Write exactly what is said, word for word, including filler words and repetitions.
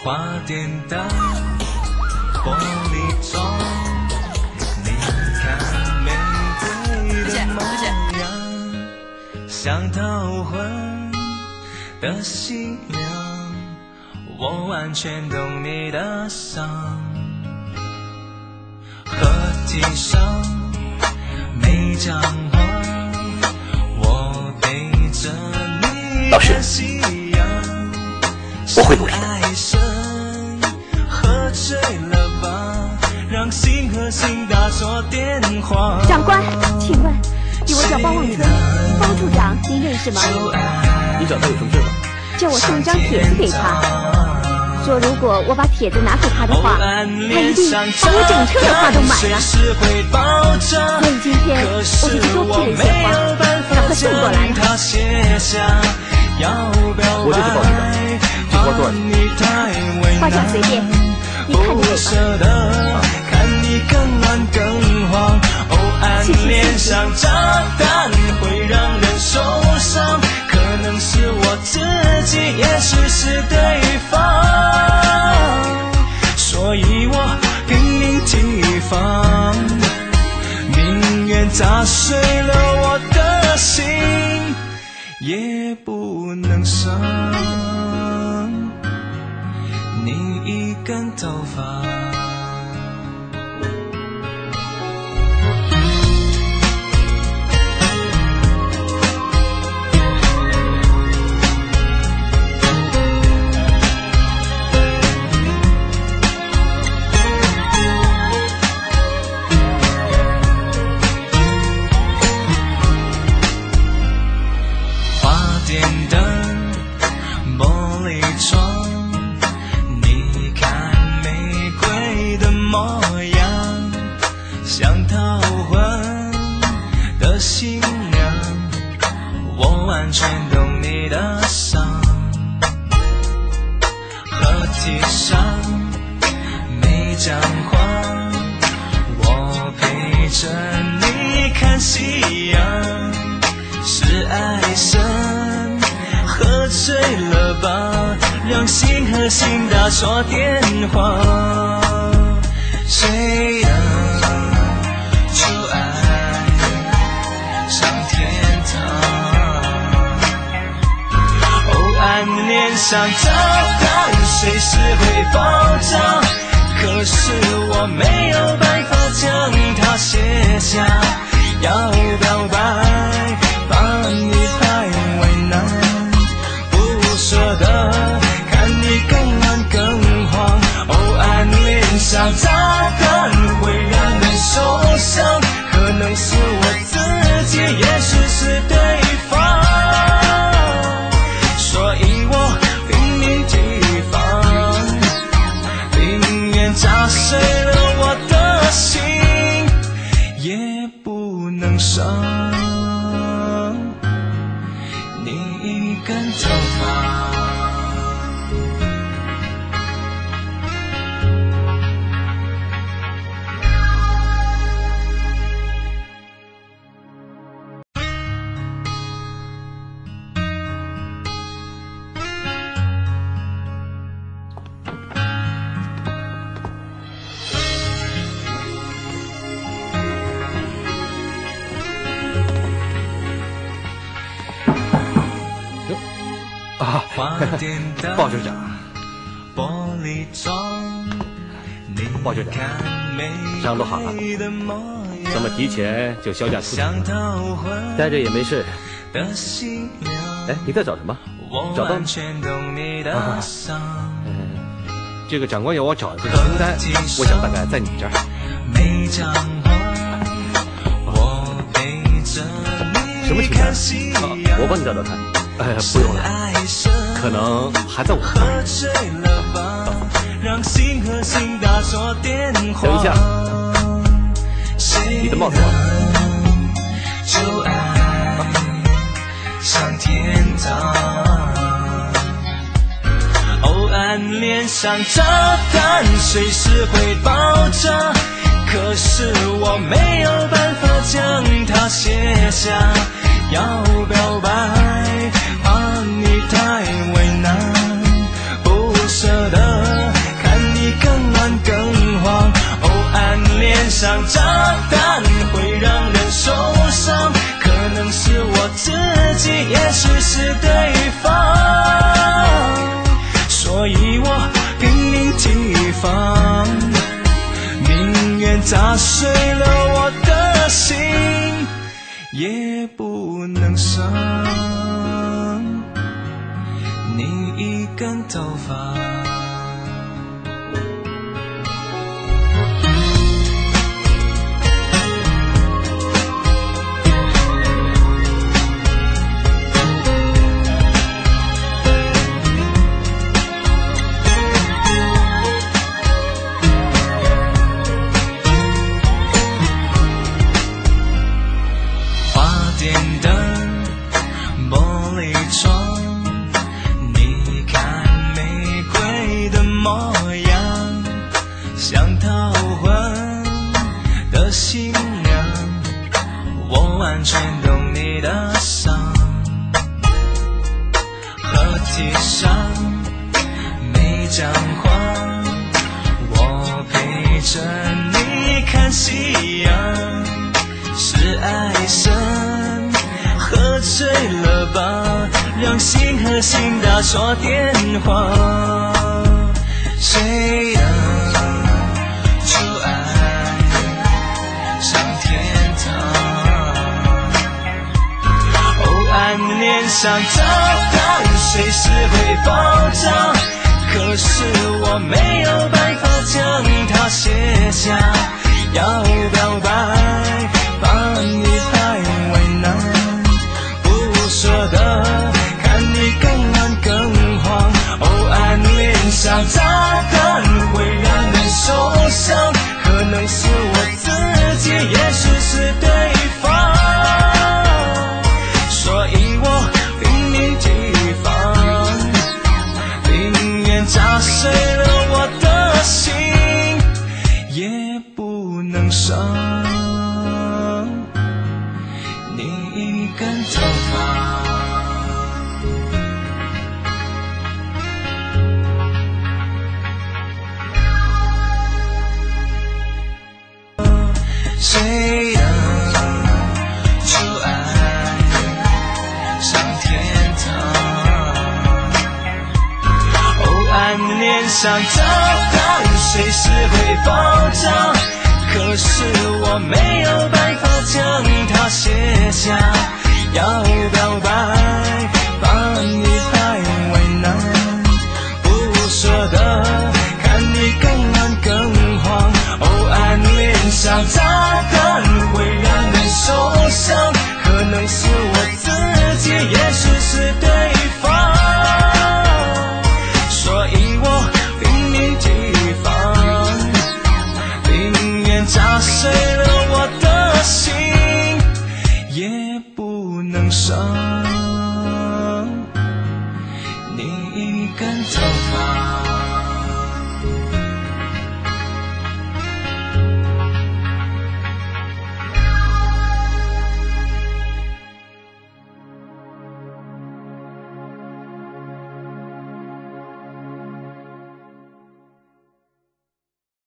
花店的玻璃窗，你看玫瑰的模样，像逃婚的新娘，我完全懂你的伤。河堤上没讲话，我陪着你看夕阳。 我会努力的。 喝醉了吧，让心和心打错电话。 长官，请问你我叫包望春，包处长您认识吗？ 你找他有什么事吗？ 叫我送一张帖子给他，说如果我把帖子拿给他的话，他一定把我整车的花都买了。所以今天我就去多批了些花，让他送过来了。 我这是包处长，这花多少钱？ 花价随便，你看着给吧。 看你更乱更慌，哦，暗恋像炸弹会让人受伤，可能是我自己，也许是对方，所以我拼命提防，宁愿砸碎了我的心，也不能伤你一根头发。全懂你的伤，河堤上没讲话，我陪着你看夕阳，是爱深，喝醉了吧，让心和心打错电话，谁让就爱上天堂，暗恋像炸弹，随时会爆炸，可是我没有办法将它卸下。要表白，怕你太为难，不舍得看你更乱更慌。哦，暗恋像炸弹，会让人受伤，可能是我自己，也许是对方。所以我拼命提防，宁愿砸碎了我的心，也不能伤你一根头发。 鲍局长，鲍局长，伤都好了，咱们提前就销假出庭了，待着也没事。哎，你在找什么？找到了吗？啊，嗯，这个长官要我找的这个清单，我想大概在你这儿。什么清单？啊，我帮你找找看。哎，不用了，可能还在我这儿。等一下，你的帽子忘了。哦，暗恋像炸弹，随时会爆炸，可是我没有办法将它卸下。要表白，怕你太为难，不舍得是对方，所以我拼命提防，宁愿砸碎了我的心，也不能伤你一根头发。像逃魂的新娘，我完全懂你的伤，河堤上没张狂，我陪着你看夕阳，是爱神喝醉了吧，让心和心打错电话，谁能出爱上天堂？哦，暗恋像炸弹，随时会爆炸，可是我没有办法将它卸下。要表白，把你太为难，不舍得看你更乱更慌。哦，暗恋像炸弹，会让人受伤，可能是我自己，也许是对方，所以我拼命提防，宁愿砸碎了我的心，也不能伤你一根头发。谁能出爱上天堂？哦，暗恋像炸弹，随时会爆炸，可是我没有办法将它卸下。要表白，把你太为难，不舍得看你更乱更慌。哦，暗恋像炸弹，会让人受伤，可能是我自己，也许是对方，所以我拼命提防，宁愿砸碎了我的心，也不能伤你一根头发。